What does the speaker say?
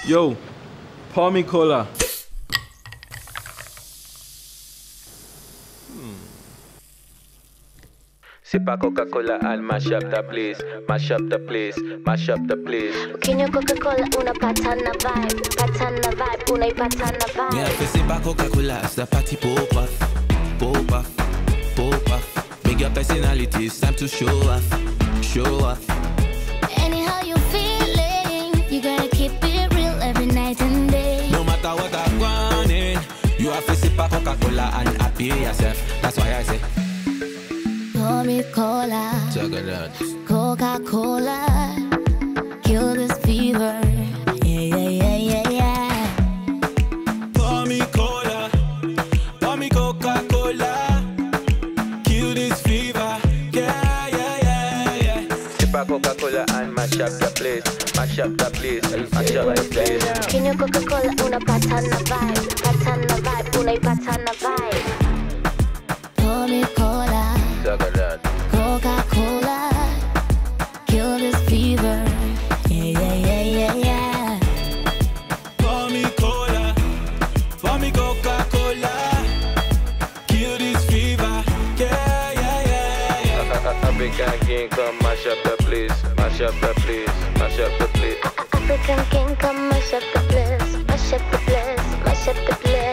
Yo, pour me cola. C'est pas Coca-Cola, I'll mash up the place, mash up the place, mash up the place. Ukinywa Coca-Cola unapatana vibe, unaipatana vibe. Yeah, if c'est pas Coca-Cola, it's the party pop off, pop off, pop off. Make your personality, it's time to show off, show off. Anyhow you feeling, you gotta keep it real every night and day. No matter what I'm running, you have to sip a Coca-Cola and happy yourself. That's why I say, Pour me cola, Coca-Cola, kill this fever. Yeah. pour me Coca-Cola, kill this fever. Yeah. C'est pas Coca-Cola, I'll mash up the place, mash up the place, mash up the place. Ukinywa Coca-Cola unapatana vibe, unaipatana vibe. Pour me cola, Coca-Cola, kill this fever. Yeah. Pour me Coca-Cola, kill this fever. Yeah. African King, come mash up the place, mash up the place, mash up the place. African King, come mash up the place, mash up the place, mash up the place.